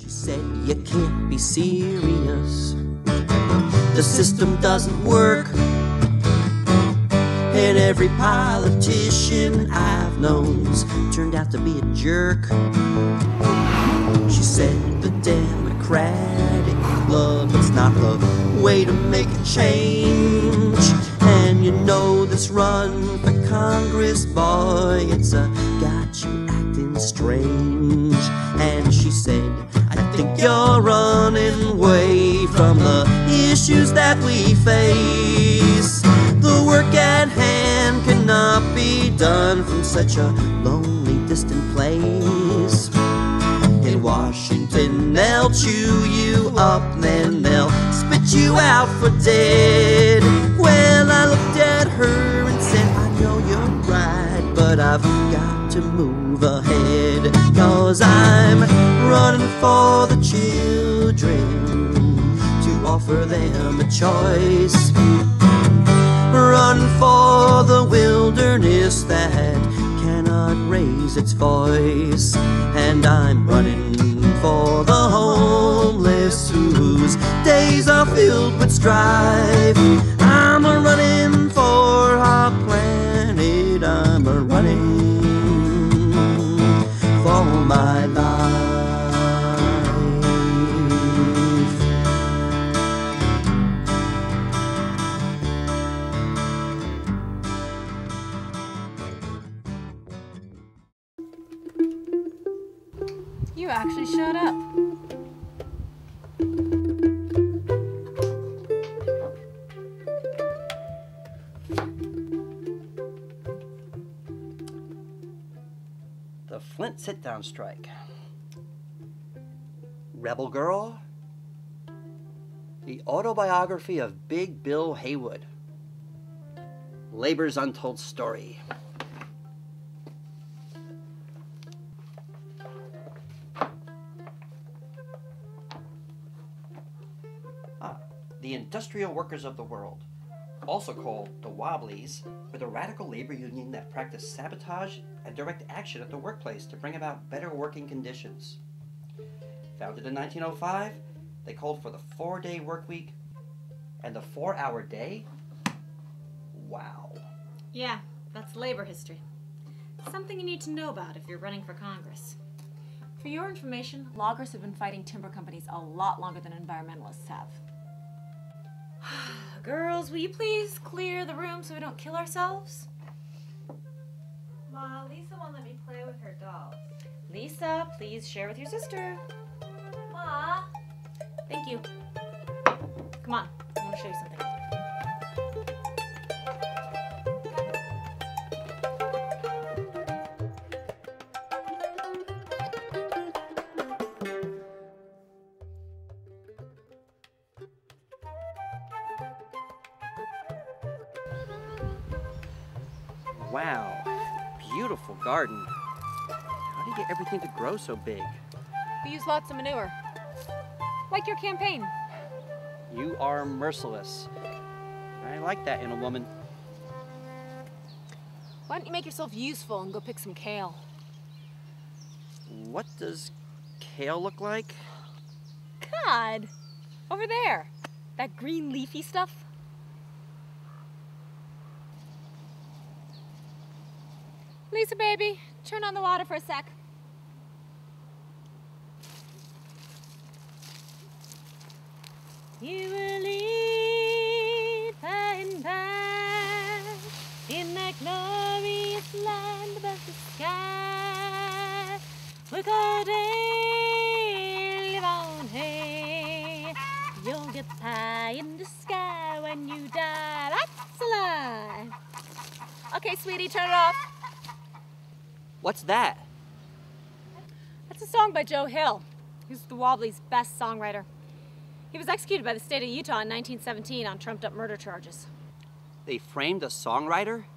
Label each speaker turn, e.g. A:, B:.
A: She said, you can't be serious. The system doesn't work. And every politician I've known's turned out to be a jerk. She said, the Democratic Club, it's not the way to make a change. And you know this run for Congress, boy, it's got you acting strange. And she said, I think you're running away from the issues that we face. The work at hand cannot be done from such a lonely, distant place. In Washington, they'll chew you up, then they'll spit you out for dead. Well, I looked at her and said, I know you're right, but I've got to move ahead. 'Cause I'm running for the children to offer them a choice. Run for the wilderness that cannot raise its voice. And I'm running for the homeless whose days are filled with strife. I'm running for our planet. I'm running for my life.
B: You actually showed up.
C: The Flint sit-down strike. Rebel Girl. The autobiography of Big Bill Haywood. Labor's Untold Story. The Industrial Workers of the World, also called the Wobblies, were the radical labor union that practiced sabotage and direct action at the workplace to bring about better working conditions. Founded in 1905, they called for the 4-day work week and the 4-hour day. Wow.
B: Yeah, that's labor history. Something you need to know about if you're running for Congress. For your information, loggers have been fighting timber companies a lot longer than environmentalists have. Girls, will you please clear the room so we don't kill ourselves?
D: Ma, Lisa won't let me play with her dolls.
B: Lisa, please share with your sister.
D: Ma!
B: Thank you. Come on, I want to show you something.
C: Wow, beautiful garden. How do you get everything to grow so big?
B: We use lots of manure. Like your campaign.
C: You are merciless. I like that in a woman.
B: Why don't you make yourself useful and go pick some kale?
C: What does kale look like?
B: God! Over there. That green leafy stuff. Lisa, baby, turn on the water for a sec. You will lead by and by in that glorious land above the sky. Work all day, live on hay. You'll get pie in the sky when you die. That's a lie. Okay, sweetie, turn it off.
C: What's that?
B: That's a song by Joe Hill. He was the Wobblies' best songwriter. He was executed by the state of Utah in 1917 on trumped-up murder charges.
C: They framed a songwriter?